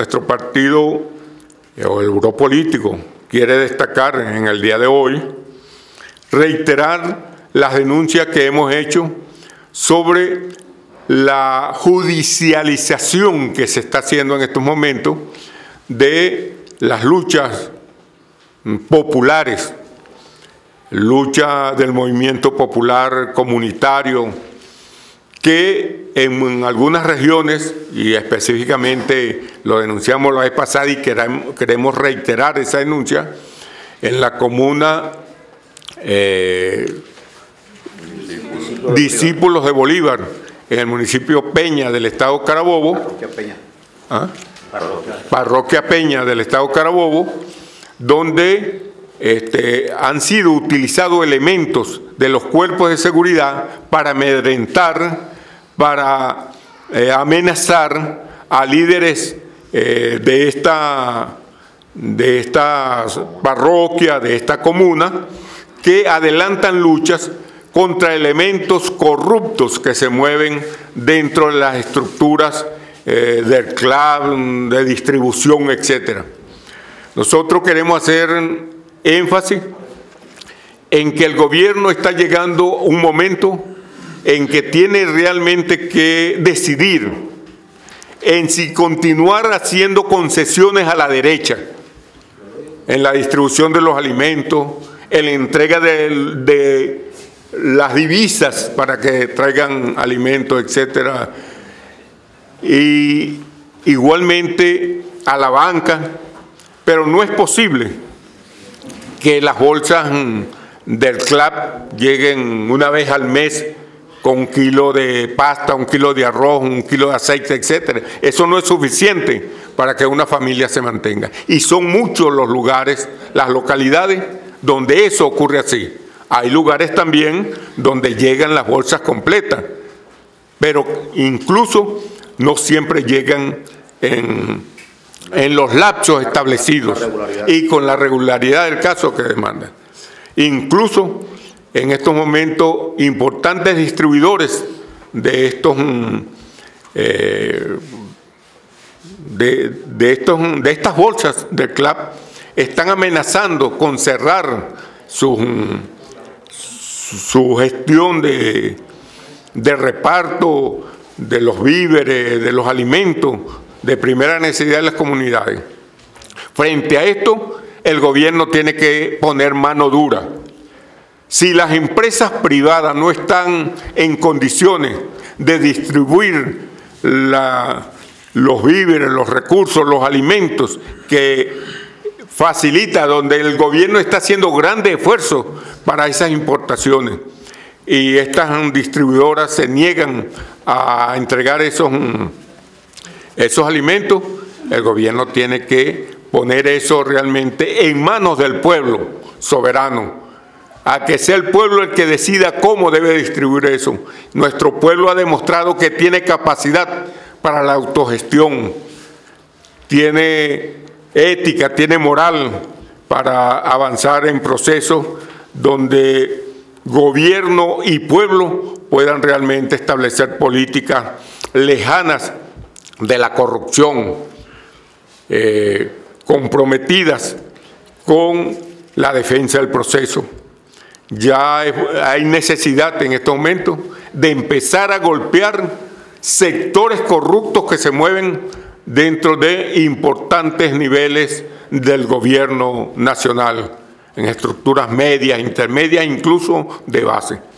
nuestro partido o el grupo político quiere destacar en el día de hoy, reiterar las denuncias que hemos hecho sobre la judicialización que se está haciendo en estos momentos de las luchas populares, lucha del movimiento popular comunitario, que en algunas regiones, y específicamente lo denunciamos la vez pasada y queremos reiterar esa denuncia, en la comuna Discípulos de Bolívar, en el municipio Peña del estado Carabobo, Parroquia Peña del estado Carabobo, donde han sido utilizados elementos de los cuerpos de seguridad para amedrentar, para amenazar a líderes de esta parroquia, de esta comuna, que adelantan luchas contra elementos corruptos que se mueven dentro de las estructuras del clan, de distribución, etc. Nosotros queremos hacer énfasis en que el gobierno está llegando a un momento en que tiene realmente que decidir en si continuar haciendo concesiones a la derecha en la distribución de los alimentos, en la entrega de las divisas para que traigan alimentos, etcétera, y igualmente a la banca, pero no es posible que las bolsas del CLAP lleguen una vez al mes con 1 kilo de pasta, 1 kilo de arroz, 1 kilo de aceite, etcétera. Eso no es suficiente para que una familia se mantenga. Y son muchos los lugares, las localidades donde eso ocurre así. Hay lugares también donde llegan las bolsas completas, pero incluso no siempre llegan en los lapsos establecidos y con la regularidad del caso que demandan. Incluso en estos momentos importantes distribuidores de estas bolsas del CLAP están amenazando con cerrar su gestión de reparto de los víveres, de los alimentos de primera necesidad de las comunidades. Frente a esto, el gobierno tiene que poner mano dura. Si las empresas privadas no están en condiciones de distribuir los víveres, los recursos, los alimentos que facilita, donde el gobierno está haciendo grandes esfuerzos para esas importaciones, y estas distribuidoras se niegan a entregar esos alimentos, el gobierno tiene que poner eso realmente en manos del pueblo soberano, a que sea el pueblo el que decida cómo debe distribuir eso. Nuestro pueblo ha demostrado que tiene capacidad para la autogestión, tiene ética, tiene moral para avanzar en procesos donde gobierno y pueblo puedan realmente establecer políticas lejanas de la corrupción, comprometidas con la defensa del proceso. Ya hay necesidad en estos momentos de empezar a golpear sectores corruptos que se mueven dentro de importantes niveles del gobierno nacional, en estructuras medias, intermedias, incluso de base.